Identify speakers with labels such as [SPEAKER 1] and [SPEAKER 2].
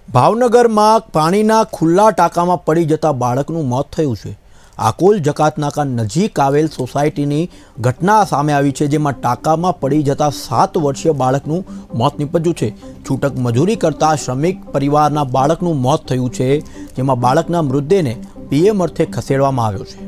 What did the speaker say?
[SPEAKER 1] भावनगर में पानीना खुल्ला टाँकामां पड़ी जता बाळकनुं मौत थयुं छे। आकोल जकातनाका नजीक आवेल सोसायटीनी घटना सामे आवी छे, जेमां टाँकामां पड़ी जता 7 वर्षीय बाळकनुं मौत निपज्युं छे। छूटक मजूरी करता श्रमिक परिवारना बाळकनुं मौत थयुं छे, जेमां बाळकना मृतदेहने पीएम अर्थे खसेडवामां आव्यो छे।